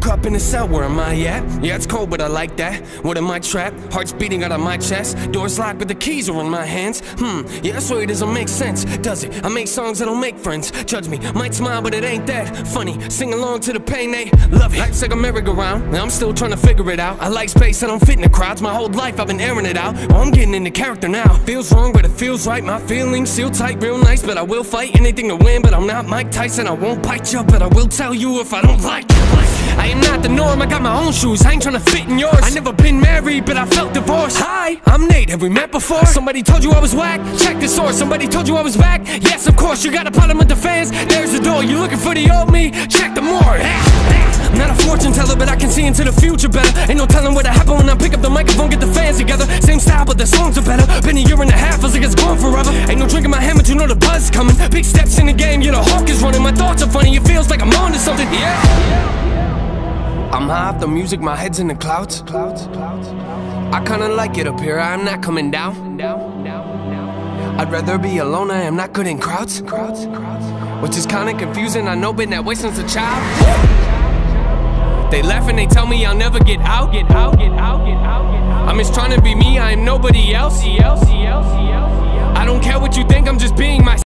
Woke up in a cell, where am I at? Yeah, it's cold, but I like that. What am I trapped? Heart's beating out of my chest. Doors locked, but the keys are in my hands. Yeah, that's why it doesn't make sense, does it? I make songs that don't make friends. Judge me, might smile, but it ain't that funny. Sing along to the pain, they love it. Life's like a merry-go-round, and I'm still trying to figure it out. I like space, I don't fit in the crowds. My whole life I've been airing it out. Oh, I'm getting into character now. Feels wrong, but it feels right. My feelings seal tight, real nice, but I will fight anything to win. But I'm not Mike Tyson, I won't bite you, but I will tell you if I don't like it. I am not the norm, I got my own shoes, I ain't tryna fit in yours. I never been married, but I felt divorced. Hi, I'm Nate, have we met before? Somebody told you I was whack? Check the source. Somebody told you I was back? Yes, of course, you got a problem with the fans? There's the door, you looking for the old me? Check the more. I'm not a fortune teller, but I can see into the future better. Ain't no telling what'll happen when I pick up the microphone, get the fans together. Same style, but the songs are better. Been a year and a half, feels like it's gone forever. Ain't no drink in my hand, but you know the buzz coming. Big steps in the game, yeah, the hawk is running. My thoughts are funny, it feels like I'm on to something, yeah. I'm high off the music, my head's in the clouds. I kinda like it up here, I'm not coming down. I'd rather be alone, I am not good in crowds. Which is kinda confusing, I know, been that way since a child. They laugh and they tell me I'll never get out. I'm just trying to be me, I am nobody else. I don't care what you think, I'm just being myself.